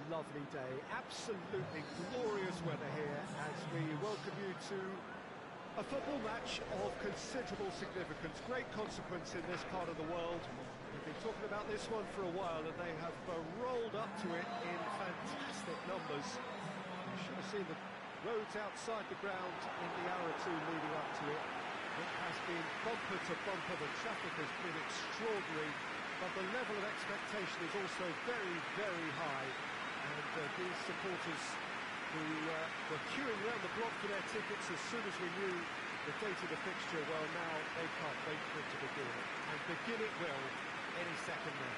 lovely day. Absolutely glorious weather here as we welcome you to a football match of considerable significance, great consequence in this part of the world. We've been talking about this one for a while and they have rolled up to it in fantastic numbers. You should have seen the roads outside the ground in the hour or two leading up to it. It has been bumper to bumper, the traffic has been extraordinary, but the level of expectation is also very, very high. And these supporters who were queuing around the block for their tickets as soon as we knew the date of the fixture, well, now they can't wait for it to begin. And begin it will any second now.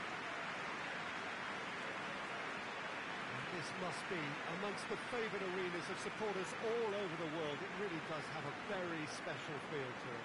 And this must be amongst the favoured arenas of supporters all over the world. It really does have a very special feel to it.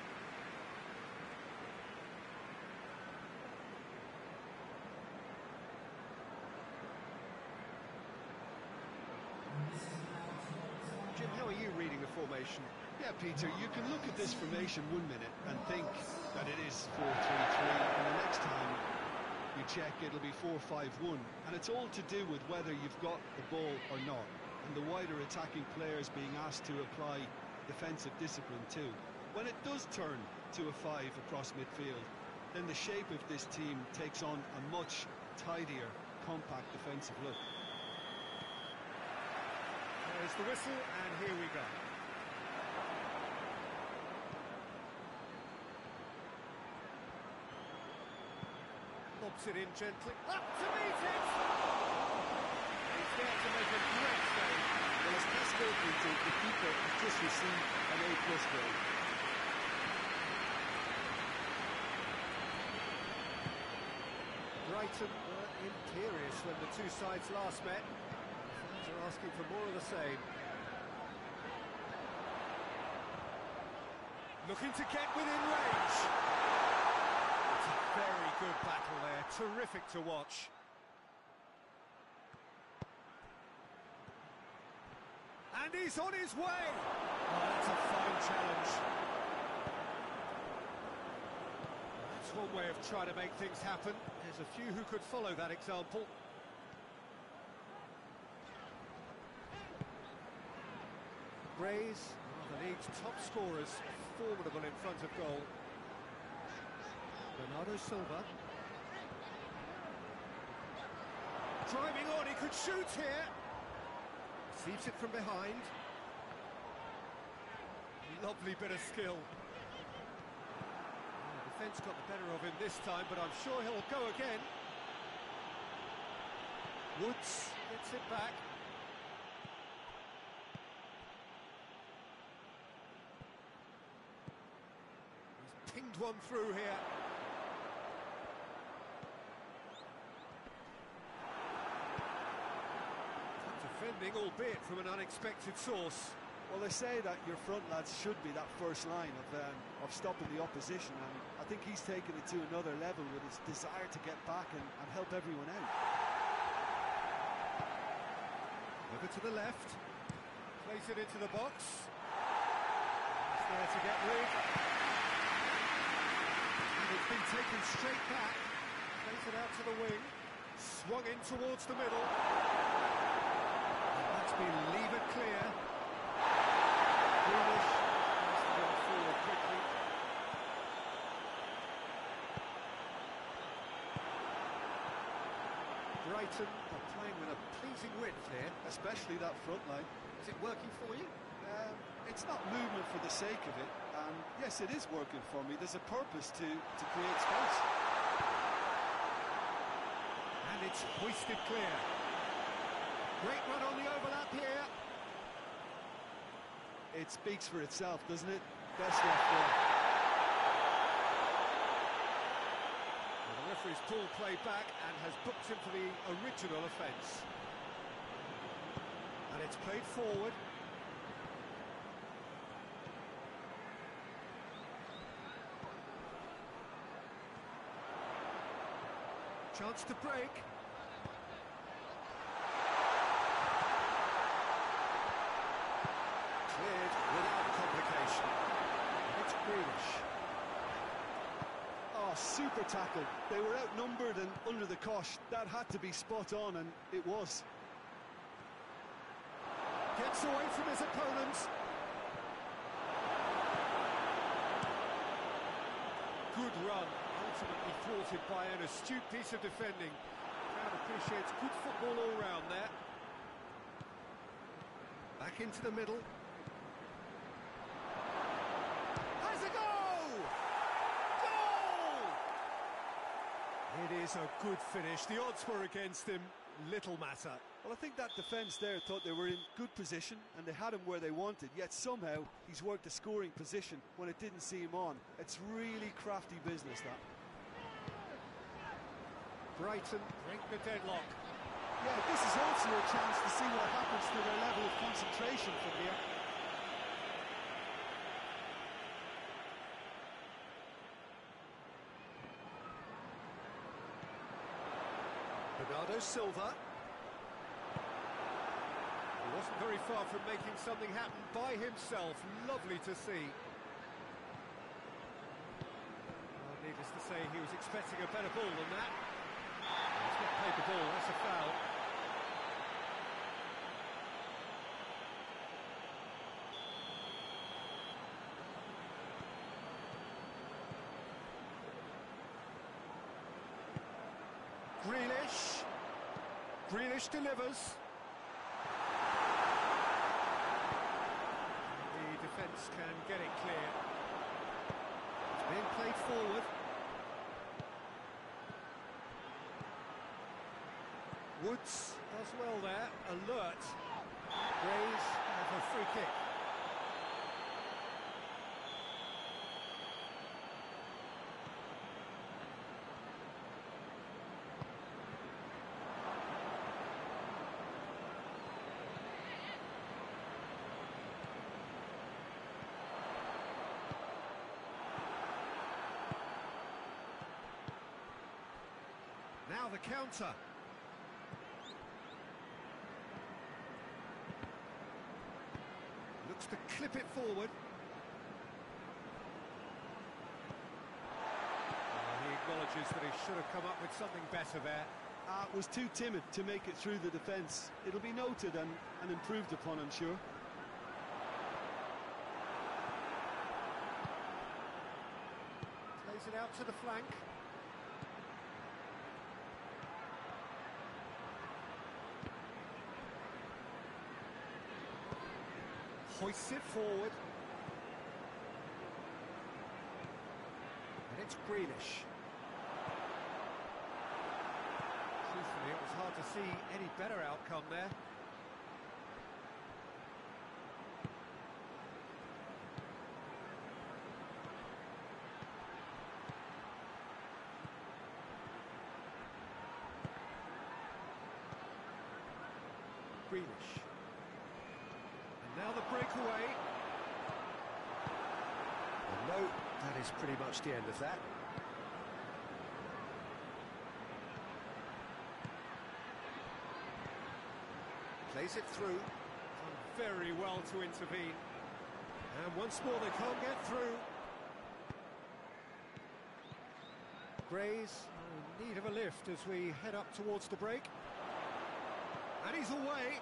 Jim, how are you reading the formation? Yeah, Peter, you can look at this formation 1 minute and think that it is 4-3-3, and the next time you check it'll be 4-5-1, and it's all to do with whether you've got the ball or not, and the wider attacking players being asked to apply defensive discipline too. When it does turn to a 5 across midfield, then the shape of this team takes on a much tidier, compact defensive look. There's the whistle, and here we go. Lobs it in gently, up to meet it! He's there to make a great save. Well, as Pascal Peter, the keeper, has just received an A+ grade. Brighton were imperious when the two sides last met. Fans are asking for more of the same. Looking to get within range. It's a very good battle there, terrific to watch. And he's on his way! Oh, that's a fine challenge. That's one way of trying to make things happen. There's a few who could follow that example. Grays, the league's top scorers, formidable in front of goal. Bernardo Silva. Driving on, he could shoot here. Receives it from behind. Lovely bit of skill. The defence got the better of him this time, but I'm sure he'll go again. Woods gets it back. Pinged one through here. Defending, albeit from an unexpected source. Well, they say that your front lads should be that first line of stopping the opposition, and I think he's taken it to another level with his desire to get back and help everyone out. Over to the left. Plays it into the box. He's there to get rid. It's been taken straight back, plays it out to the wing, swung in towards the middle. That's been levered clear. Grealish has to get it forward quickly. Brighton are playing with a pleasing width here. Especially that front line. Is it working for you? It's not movement for the sake of it, and yes, it is working for me. There's a purpose to create space. And it's hoisted clear. Great run on the overlap here. It speaks for itself, doesn't it? Best left there. Well, the referee's pulled play back and has booked him for the original offence. And it's played forward. Chance to break. Cleared without complication. It's Grealish. Oh, super tackle. They were outnumbered and under the cosh. That had to be spot on, and it was. Gets away from his opponents. Good run, ultimately thwarted by an astute piece of defending. Crowd appreciates good football all round there. Back into the middle. Has a goal! Goal! It is a good finish. The odds were against him. Little matter. Well, I think that defence there thought they were in good position and they had him where they wanted, yet somehow he's worked a scoring position when it didn't see him on. It's really crafty business, that. Brighton break the deadlock. Yeah, this is also a chance to see what happens to their level of concentration from here. Bernardo Silva. He wasn't very far from making something happen by himself. Lovely to see. Well, needless to say, he was expecting a better ball than that. He's not played the ball, that's a foul. Grealish. Grealish delivers. The defence can get it clear. It's being played forward. Woods does well there, alert. Graves have a free kick. Now the counter. Looks to clip it forward. He acknowledges that he should have come up with something better there. Was too timid to make it through the defence. It'll be noted and improved upon, I'm sure. Plays it out to the flank. Hoists it forward. And it's Grealish. Truthfully, it was hard to see any better outcome there. Grealish. Now the breakaway. Well, no, that is pretty much the end of that. Plays it through. Done very well to intervene. And once more they can't get through. Grays in need of a lift as we head up towards the break. And he's away.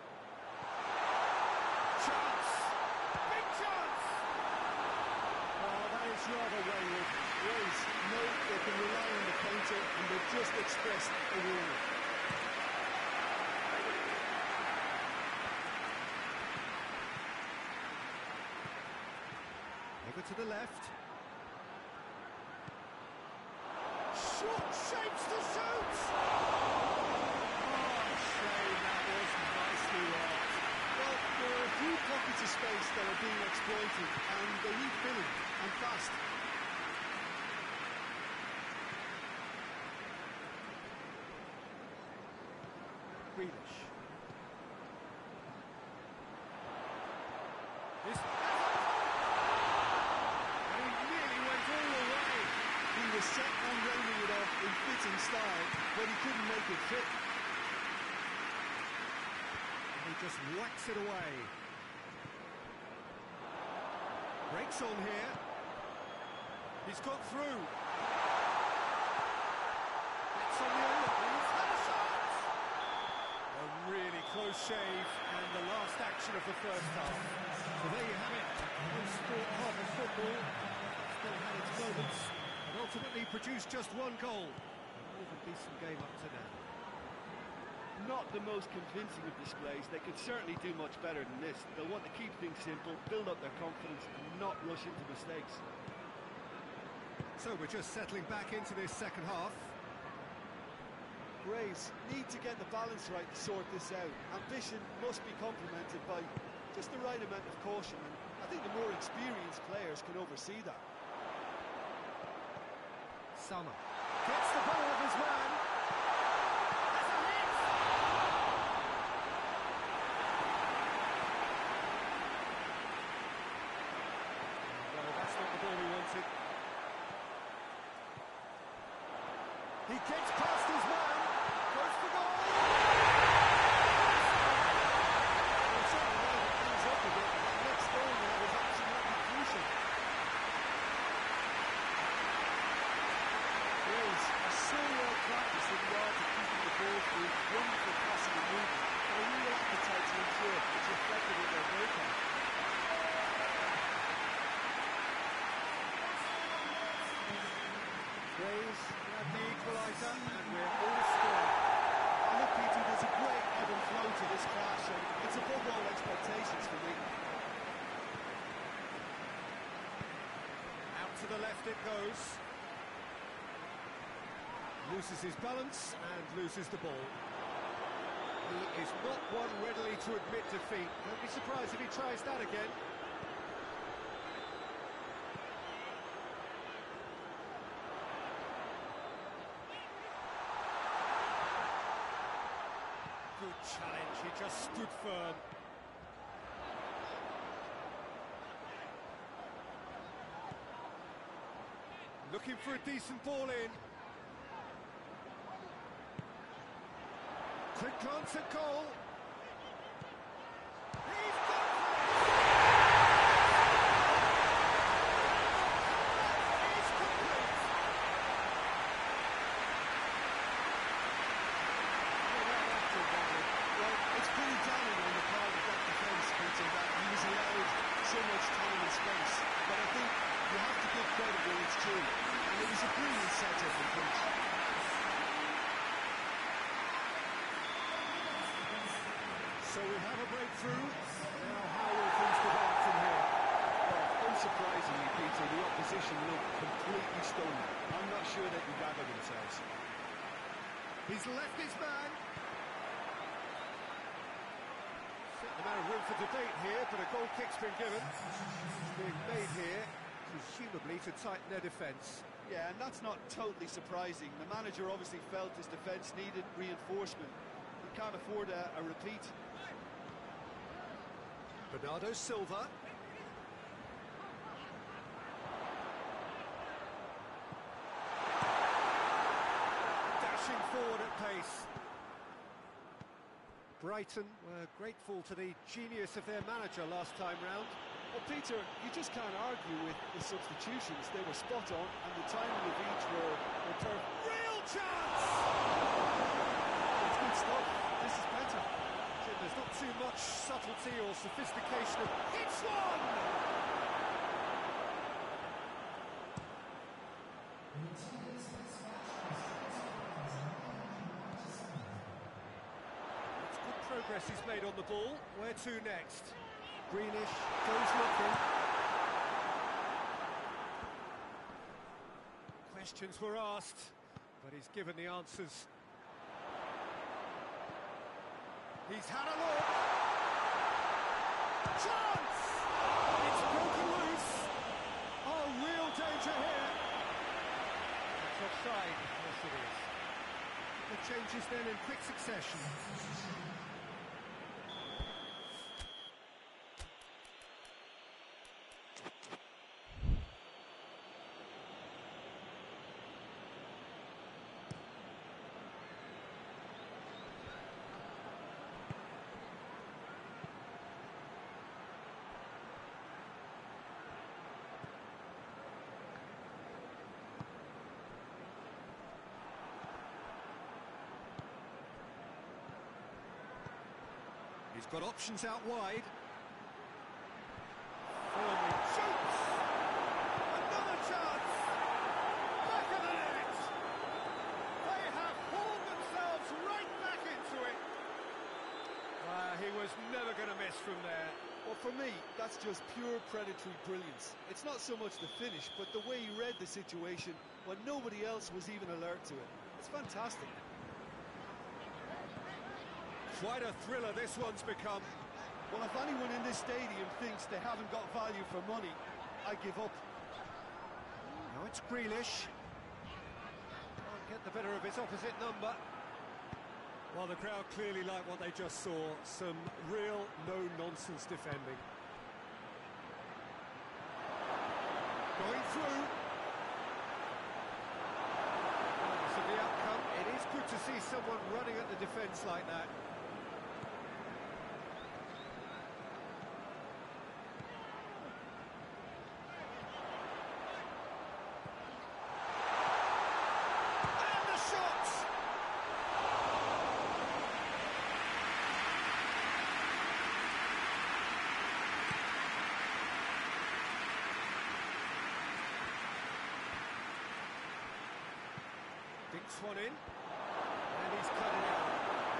Chance! Big chance! Oh, that is rather wayward. Grays know they can rely on the counter and they've just expressed a warning. Over to the left. Short shapes to shoot! There are a few pockets of space that are being exploited and they need filling, and fast. Grealish. And he nearly went all the way. He was set on rounding it off in fitting style, but he couldn't make it fit. He just whacks it away. Breaks on here. He's got through. That's on the end. He's had a shot! A really close shave, and the last action of the first half. So there you have it. One sport half of football. Still had its moments, and ultimately produced just one goal. More of a decent game up to now. Not the most convincing of displays. They could certainly do much better than this. They'll want to keep things simple, build up their confidence, and not rush into mistakes. So we're just settling back into this second half. Graves need to get the balance right to sort this out. Ambition must be complemented by just the right amount of caution, and I think the more experienced players can oversee that. Summer gets the ball of his man. Has a hit! Well, that's not the ball we wanted. He gets past his man, goes for goal! Well, certainly liven things up a bit. The next goal now is absolutely crucial. Graves are so well practiced in the art of keeping the ball through wonderful passing and movement, and a real appetite to ensure it's reflected in their goal count. Graves had the equaliser, and we're all scored. Look, Peter, there's a great ebb and flow to this clash, and it's above all expectations for me. Out to the left it goes. Loses his balance and loses the ball. He is not one readily to admit defeat. Don't be surprised if he tries that again. Good challenge, he just stood firm. Looking for a decent ball in. Quick glance at goal. He's got it! It's complete! Well, it's pretty damning on the part of that defence, Peter, that he was allowed so much time and space. But I think you have to give credit where it's due, and it was a brilliant setup and finish. So we have a breakthrough. Now how will things develop from here? Well, unsurprisingly, Peter, the opposition looked completely stunned. I'm not sure they can gather themselves. He's left his man. Certain amount of room for debate here, but a goal kick's been given. It's being made here, presumably to tighten their defence. Yeah, and that's not totally surprising. The manager obviously felt his defence needed reinforcement. He can't afford a repeat. Bernardo Silva. Dashing forward at pace. Brighton were grateful to the genius of their manager last time round. Well, Peter, you just can't argue with the substitutions. They were spot on, and the timing of each were perfect. Real chance! It's good stuff. This is better. There's not too much subtlety or sophistication. It's one! It's good progress he's made on the ball. Where to next? Greenish goes looking. Questions were asked, but he's given the answers. He's had a look. Chance! It's broken loose. Oh, real danger here. It's offside. Yes, it is. The changes then in quick succession. He's got options out wide. Firmly shoots! Another chance! Back of the net! They have hauled themselves right back into it. He was never going to miss from there. Well, for me, that's just pure predatory brilliance. It's not so much the finish, but the way he read the situation when nobody else was even alert to it. It's fantastic. Quite a thriller this one's become. Well, if anyone in this stadium thinks they haven't got value for money, I give up. Now it's Grealish. Can't get the better of his opposite number. Well, the crowd clearly like what they just saw. Some real no-nonsense defending. Going through. Regardless of the outcome, it is good to see someone running at the defence like that. Dinks one in, and he's cut it out.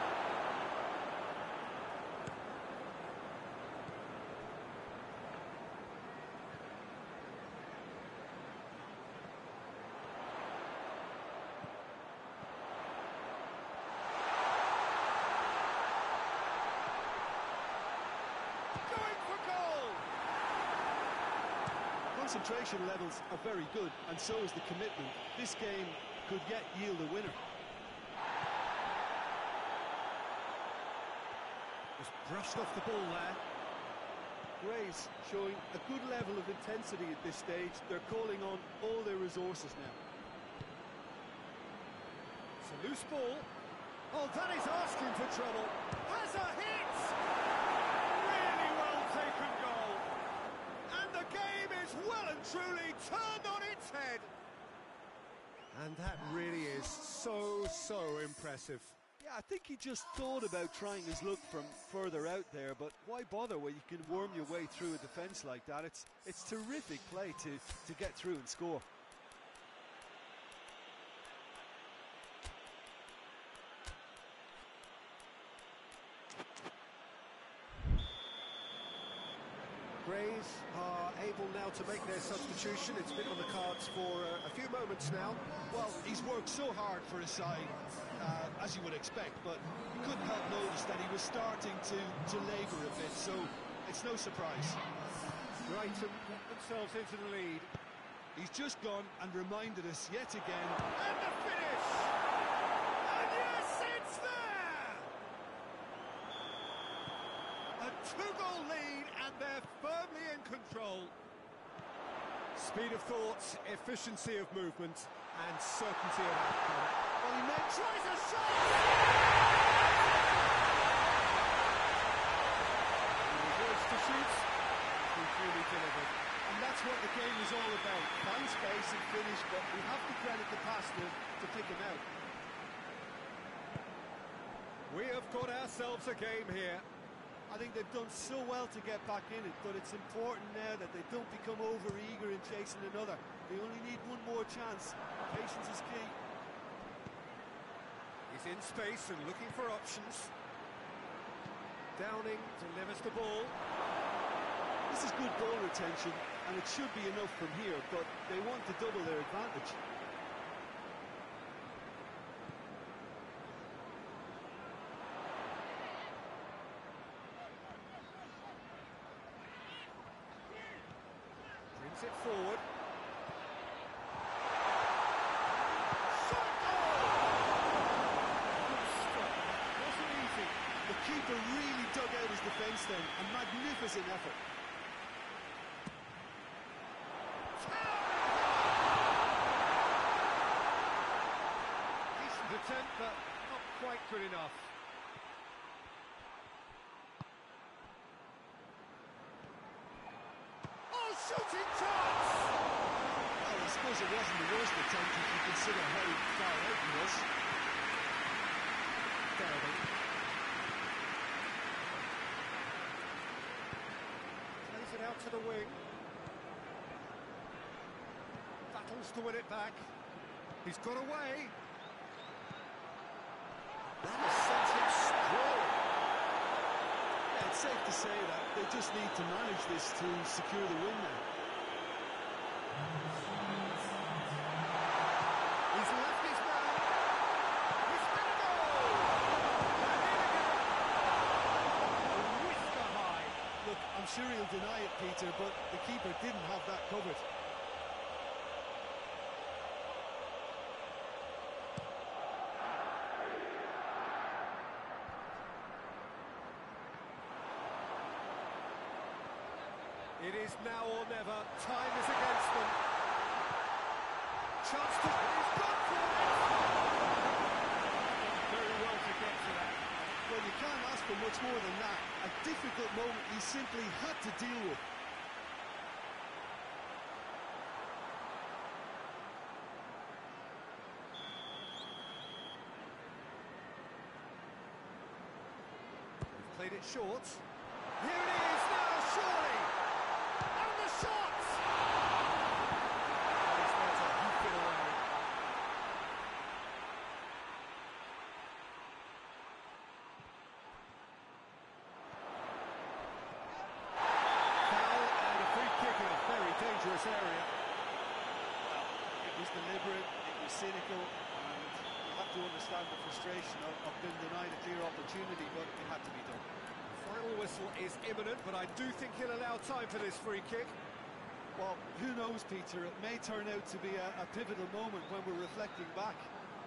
Going for goal! Concentration levels are very good, and so is the commitment. This game could yet yield a winner. Just brushed off the ball there. Grays showing a good level of intensity at this stage. They're calling on all their resources now. It's a loose ball. Oh, that is asking for trouble. Has a hit! Really well taken goal. And the game is well and truly turned on its head. And that really is so impressive. Yeah, I think he just thought about trying his luck from further out there, but why bother when you can worm your way through a defence like that? It's terrific play to get through and score. Grays are able now to make their substitution. It's been on the cards for a few moments now. Well, he's worked so hard for his side, as you would expect, but you couldn't help notice that he was starting to labour a bit, so it's no surprise. Brighton get themselves into the lead. He's just gone and reminded us yet again. And the finish! And yes, it's there! A two-goal lead, and they're firmly in control. Speed of thought, efficiency of movement, and certainty of outcome. Well, he Tries a shot! He goes to shoot. He really delivered. And that's what the game is all about. Find space and finish, but we have to credit the passer to pick him out. We have got ourselves a game here. I think they've done so well to get back in it, but it's important now that they don't become over-eager in chasing another. They only need one more chance. Patience is key. He's in space and looking for options. Downing delivers the ball. This is good ball retention, and it should be enough from here, but they want to double their advantage. Brings it forward. Wasn't easy. The keeper really dug out his defence then, a magnificent effort. Decent attempt, but not quite good enough. Oh, shooting chance! Well, I suppose it wasn't the worst attempt if you consider how far out he was. Downing. out to the wing. Battles to win it back. He's got away. That has sent him sprawling. Yeah, it's safe to say that they just need to manage this to secure the win now. He's left his man. He's going to go! A whisker high. Look, I'm sure he'll deny it, Peter, but the keeper didn't have that covered. It is now or never. Time is against them. Chance to... He's gone for it! Very well to get to that. Well, you can't ask for much more than that. A difficult moment he simply had to deal with. He's played it short. Here it is now, surely! And the shot! He's there to hook it away. Foul and a free kick in a very dangerous area. It was deliberate, it was cynical, and you have to understand the frustration of being denied a clear opportunity, but it had to be done. Final whistle is imminent, but I do think he'll allow time for this free kick. Well, who knows, Peter? It may turn out to be a pivotal moment when we're reflecting back.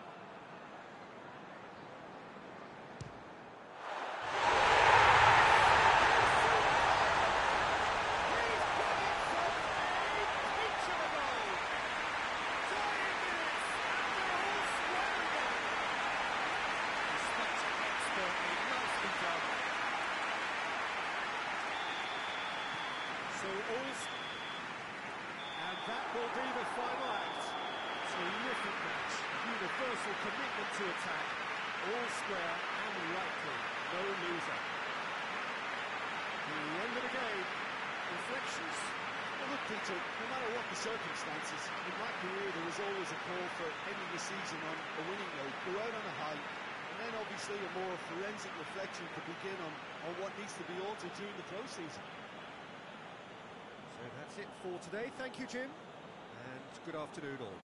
So all's... And that will be the final act. Terrific match. Universal commitment to attack. All square and likely. No loser. The end of the game. Reflections? Well, look, Peter, no matter what the circumstances, in my career there was always a call for ending the season on a winning note, go out on a high, and then obviously a more forensic reflection to begin on what needs to be altered during the pro season. So that's it for today. Thank you, Jim. And good afternoon all.